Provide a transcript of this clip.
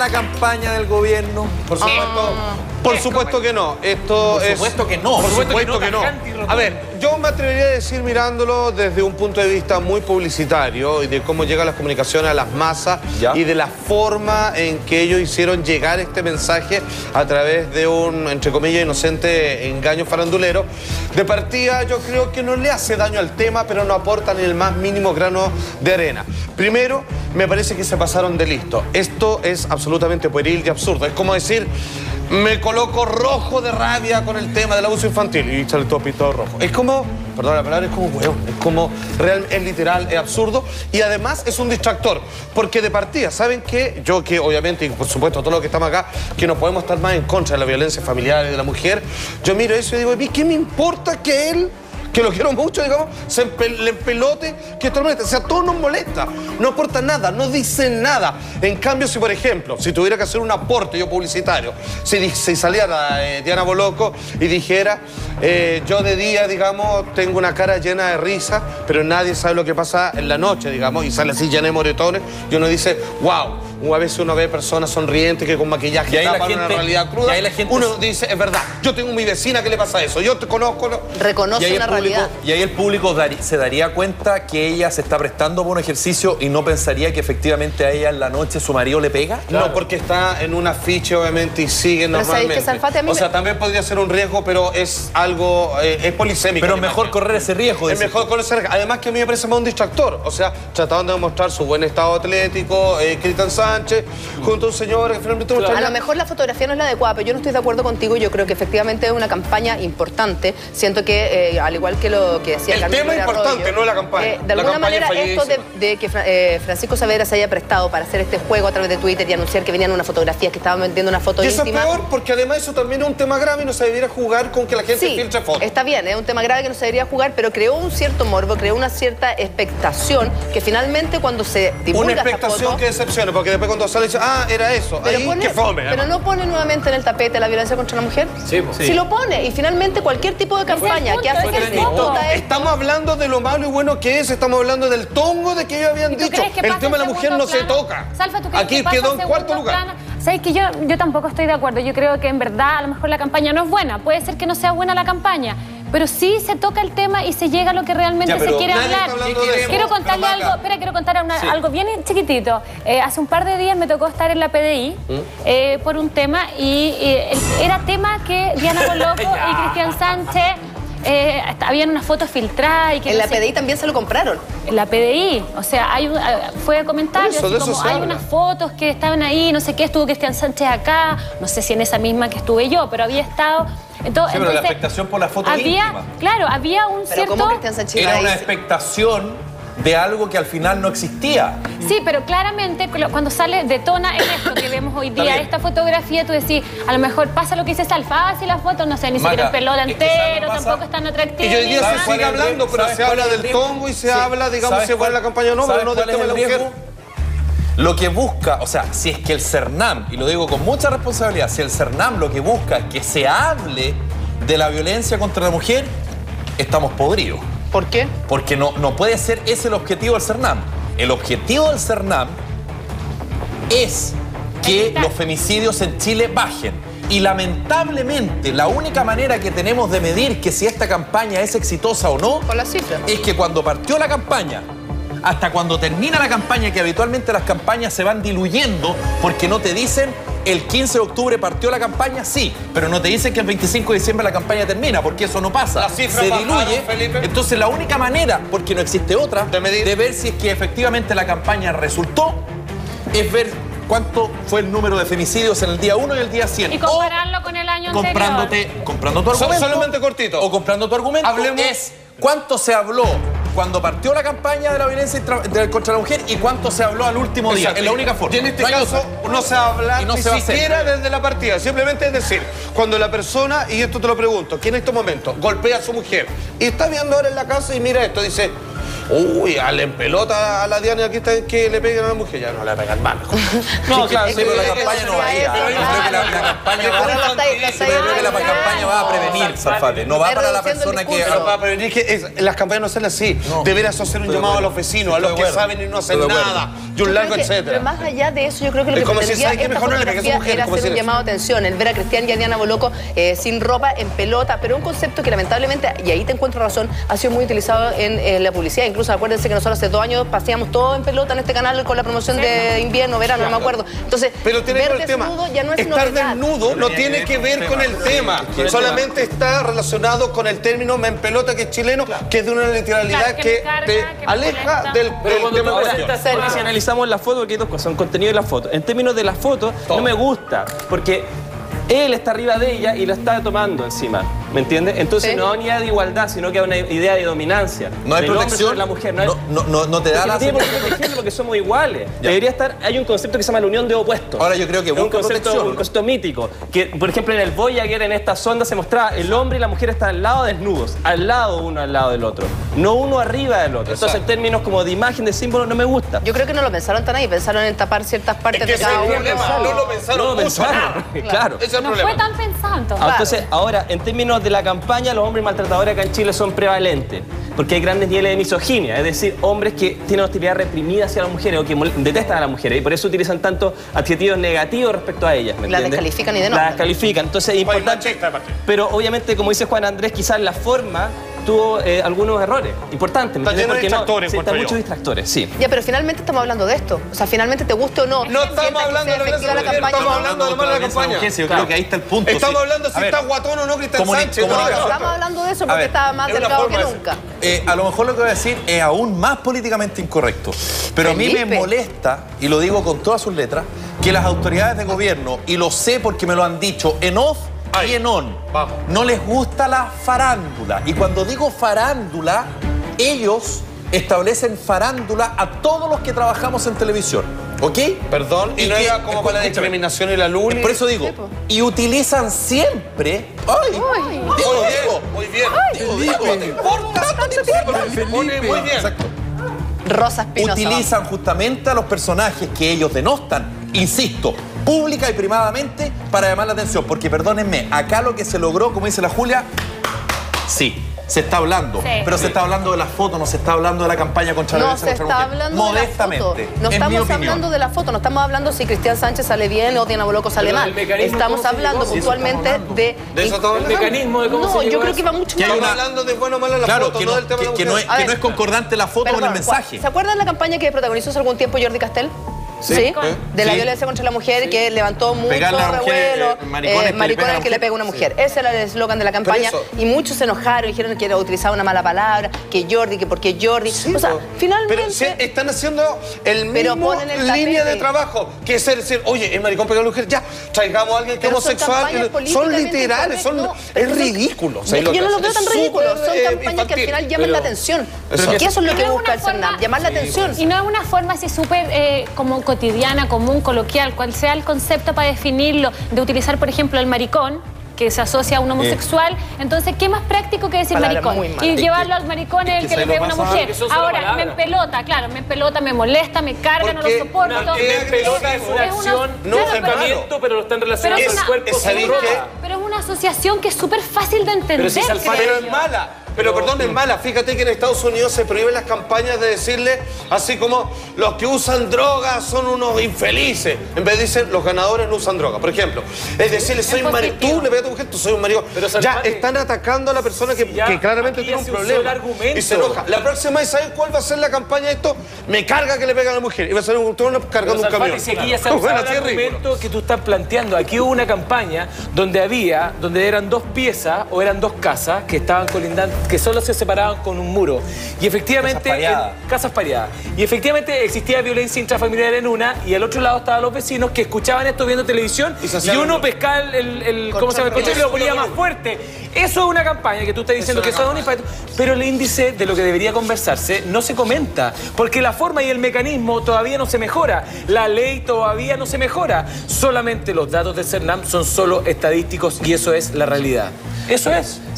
la campaña del gobierno? Por supuesto que no. Esto Por supuesto que no. Por supuesto que no. A ver, yo me atrevería a decir mirándolo desde un punto de vista muy publicitario y de cómo llegan las comunicaciones a las masas y de la forma en que ellos hicieron llegar este mensaje a través de un, entre comillas, inocente engaño farandulero. De partida, yo creo que no le hace daño al tema, pero no aporta ni el más mínimo grano de arena. Primero, me parece que se pasaron de listo. Esto es absolutamente pueril y absurdo. Es como decir, me coloco rojo de rabia con el tema del abuso infantil y sale todo pintado rojo. Es como, perdón la palabra, es como hueón. Es como, es literal, es absurdo y además es un distractor. Porque de partida, ¿saben qué? Yo que obviamente, y por supuesto todos los que estamos acá, que no podemos estar más en contra de la violencia familiar y de la mujer, yo miro eso y digo, ¿qué me importa que él, que lo quiero mucho, digamos, le empelote, que esto no molesta? O sea, todo nos molesta, no aporta nada, no dice nada. En cambio, si por ejemplo, si tuviera que hacer un aporte yo publicitario, si saliera Diana Boloco y dijera, yo de día, digamos, tengo una cara llena de risa, pero nadie sabe lo que pasa en la noche, digamos, y sale así llena de moretones, y uno dice, wow. A veces uno ve personas sonrientes que con maquillaje tapan una realidad cruda. Uno dice, es verdad, yo tengo mi vecina que le pasa eso, yo te conozco. Reconoce una realidad. Y ahí el público se daría cuenta que ella se está prestando por un ejercicio y no pensaría que efectivamente a ella en la noche su marido le pega. Claro. No, porque está en un afiche, obviamente, y sigue normalmente. O sea, también podría ser un riesgo, pero es algo, es polisémico. Pero es mejor correr ese riesgo. Es mejor correr ese riesgo. Además que a mí me parece más un distractor. O sea, tratando de demostrar su buen estado atlético, Cristian Sánchez, junto a un señor que finalmente... A lo mejor la fotografía no es la adecuada, pero yo no estoy de acuerdo contigo. Yo creo que efectivamente es una campaña importante. Siento que, al igual que lo que decía el tema es importante, no la campaña. De alguna manera, esto de que Francisco Saavedra se haya prestado para hacer este juego a través de Twitter y anunciar que venían unas fotografías, que estaban vendiendo una foto íntima... Y eso es peor, porque además eso también es un tema grave y no se debiera jugar con que la gente filtre fotos. Está bien, es un tema grave que no se debería jugar, pero creó un cierto morbo, creó una cierta expectación que finalmente cuando se divulga una expectación foto, que decepciona, porque después cuando sale dice, era eso, pero ahí qué fome. Pero no pone nuevamente en el tapete la violencia contra la mujer. Sí. Si lo pone, y finalmente cualquier tipo de campaña que hace que se discuta esto... Estamos hablando de lo malo y bueno que es, estamos hablando del tongo de que ellos habían dicho. El tema de la mujer no se toca. Salfa, ¿tú crees aquí que quedó en cuarto lugar. ¿Sabes que yo tampoco estoy de acuerdo? Yo creo que en verdad a lo mejor la campaña no es buena. Puede ser que no sea buena la campaña, pero sí se toca el tema y se llega a lo que realmente se quiere hablar. Quiero contarle algo, quiero contar algo bien chiquitito. Hace un par de días me tocó estar en la PDI por un tema y era tema que Diana Boloco y Cristian Sánchez habían unas fotos filtradas y que en la PDI también se lo compraron. En la PDI, o sea, fue comentario así como hay unas fotos que estaban ahí, no sé qué, estuvo Cristian Sánchez acá, no sé si en esa misma que estuve yo, pero había estado... Entonces, pero la expectación por la foto íntima. Claro, había un pero cierto... ¿cómo Cristian Sánchez era una expectación de algo que al final no existía. Sí, pero claramente cuando sale detona en esto que vemos hoy día, esta fotografía, tú decís, a lo mejor pasa lo que dice Salfa, y las fotos, no sé, ni siquiera el pelota entero, tampoco es tan atractivo. Y hoy día se sigue hablando, pero se habla del tongo y se habla, digamos, si fue la campaña o no, pero no del tema de la mujer. Lo que busca, o sea, si es que el CERNAM, y lo digo con mucha responsabilidad, si el CERNAM lo que busca es que se hable de la violencia contra la mujer, estamos podridos. ¿Por qué? Porque no puede ser ese el objetivo del CERNAM. El objetivo del CERNAM es que los femicidios en Chile bajen. Y lamentablemente la única manera que tenemos de medir que si esta campaña es exitosa o no con las cifras, es que cuando partió la campaña hasta cuando termina la campaña, que habitualmente las campañas se van diluyendo porque no te dicen el 15 de octubre partió la campaña, sí, pero no te dicen que el 25 de diciembre la campaña termina, porque eso no pasa. Se diluye. Entonces la única manera, porque no existe otra, de ver si es que efectivamente la campaña resultó, es ver cuánto fue el número de femicidios en el día 1 y el día 100. Y compararlo con el año anterior. Comprando tu argumento. Solamente cortito. O comprando tu argumento. Hablemos. Es cuánto se habló cuando partió la campaña de la violencia contra la mujer y cuánto se habló al último día. Es la única forma. Y en este caso no se habla ni siquiera desde la partida. Simplemente es decir, cuando la persona, y esto te lo pregunto, que en estos momentos golpea a su mujer y está viendo ahora en la casa y mira esto, dice, uy, en pelota a la Diana aquí está que le peguen a la mujer, ya no le pegan mal. No, claro, sí, pero la campaña no va ahí. Yo creo que la campaña va a prevenir, Salfate. No va para la persona que... Pero para prevenir que las campañas no sean así. Deberías hacer un llamado a los vecinos, a los que saben y no hacen nada. Y un largo, etcétera. Pero más allá de eso, yo creo que lo que pretendía esta fotografía era hacer un llamado de atención. El ver a Cristian y a Diana Boloco sin ropa, en pelota, pero un concepto que lamentablemente, y ahí te encuentro razón, ha sido muy utilizado en la publicidad. Incluso acuérdense que nosotros hace 2 años paseamos todo en pelota en este canal con la promoción de invierno, verano, no me acuerdo. Entonces, pero tiene ver desnudo ya no es novedad. Estar desnudo no tiene que ver con el tema. Solamente está relacionado con el término me en pelota, que es chileno, que es de una literalidad que te aleja del tema. Si analizamos la foto, porque hay dos cosas, un contenido y la foto. En términos de la foto, no me gusta, porque él está arriba de ella y lo está tomando encima, ¿me entiendes? Entonces no hay unidad de igualdad, sino que hay una idea de dominancia. No hay protección, la mujer, no te da la... No tiene por qué protegerlo porque somos iguales. Debería estar, hay un concepto que se llama la unión de opuestos. Ahora yo creo que un concepto mítico, que por ejemplo en el Voyager, en esta sonda se mostraba el hombre y la mujer están al lado desnudos, al lado uno al lado del otro, no uno arriba del otro. Entonces en términos como de imagen, de símbolo, no me gusta. Yo creo que no lo pensaron tan ahí, pensaron en tapar ciertas partes de cada uno. No lo pensaron. Claro. Ese es el no problema. fue tan pensado. Entonces, ahora, en términos de la campaña, los hombres maltratadores acá en Chile son prevalentes, porque hay grandes niveles de misoginia, es decir, hombres que tienen hostilidad reprimida hacia las mujeres o que detestan a las mujeres, y por eso utilizan tantos adjetivos negativos respecto a ellas, ¿me entiendes? Las descalifican y de no. Las descalifican, entonces es importante. Pero obviamente, como dice Juan Andrés, quizás la forma tuvo algunos errores importantes. Está lleno de distractores, están muchos distractores, sí. Ya, pero finalmente estamos hablando de esto. O sea, finalmente te guste o no. No estamos hablando de la campaña, estamos hablando de la mala campaña. Yo creo que ahí está el punto. Estamos hablando si está guatón o no Cristian Sánchez. Estamos hablando de eso porque estaba más delgado que nunca. A lo mejor lo que voy a decir es aún más políticamente incorrecto. Pero a mí me molesta, y lo digo con todas sus letras, que las autoridades de gobierno, y lo sé porque me lo han dicho en off y en on, no les gusta la farándula. Y cuando digo farándula, ellos establecen farándula a todos los que trabajamos en televisión. ¿Ok? Perdón, y no era como con la discriminación y la luz. Por eso digo, y utilizan siempre... ¡Ay! Muy bien. No importa. Muy bien. Exacto. Rosa Espinosa. Utilizan justamente a los personajes que ellos denostan, insisto, pública y privadamente, para llamar la atención. Porque, perdónenme, acá lo que se logró, como dice la Julia, sí, se está hablando. Sí. Pero se está hablando de la foto, no se está hablando de la campaña contra la violencia contra la mujer. Modestamente. No estamos hablando de la foto, no estamos hablando si Cristian Sánchez sale bien o Diana Boloco sale mal. Estamos hablando puntualmente de... ¿De eso todo el mecanismo de cómo se No, yo creo que va mucho más. Estamos hablando de bueno o malo la foto, no del tema de la mujer. Que no es concordante la foto con el mensaje. ¿Se acuerdan de la campaña que protagonizó hace algún tiempo Jordi Castell? Sí, de la violencia contra la mujer, que levantó mucho revuelo, maricón al que le pega una mujer. Ese era el eslogan de la campaña y muchos se enojaron, dijeron que era utilizar una mala palabra, que Jordi, que porque Jordi. O sea, finalmente... Pero están haciendo el mismo línea de trabajo, que es decir, oye, el maricón pega a la mujer, ya, traigamos a alguien que es homosexual. Son literales, es ridículo. Yo no lo veo tan ridículo, son campañas que al final llaman la atención. Que eso es lo que busca el CERNAP, llamar la atención. Y no es una forma así súper como cotidiana, común, coloquial, cual sea el concepto para definirlo, de utilizar, por ejemplo, el maricón, que se asocia a un homosexual. Entonces, ¿qué más práctico que decir maricón? Y llevarlo al maricón el que le pega a una mujer. Ahora, me empelota, claro, me empelota, me molesta, me carga, no lo soporto. Me empelota es una acción, no es pensamiento, pero lo está en relación con el cuerpo. Pero es una asociación que es súper fácil de entender. Pero es mala. Pero perdón, es mala. Fíjate que en Estados Unidos se prohíben las campañas de decirle así como los que usan drogas son unos infelices. En vez de decir los ganadores no usan droga, por ejemplo. Es decirle, soy maricón. Tú le pegas a tu mujer, tú soy un maricón. Ya están atacando a la persona que claramente tiene un problema. Y se enoja. La próxima vez, ¿sabes cuál va a ser la campaña de esto? Me carga que le pegan a la mujer. Y va a ser un turno cargando un camión. Si aquí ya se ha usado el argumento que tú estás planteando. Aquí hubo una campaña donde eran 2 piezas o eran 2 casas que estaban colindantes, que solo se separaban con un muro. Y efectivamente... Casas pareadas. Y efectivamente existía violencia intrafamiliar en una, y al otro lado estaban los vecinos que escuchaban esto viendo televisión, y uno pescaba ¿cómo se llama? El coche y lo ponía más fuerte. Eso es una campaña que tú estás diciendo que eso es un impacto. Pero el índice de lo que debería conversarse no se comenta, porque la forma y el mecanismo todavía no se mejora. La ley todavía no se mejora. Solamente los datos del CERNAP son solo estadísticos y eso es la realidad. Eso es.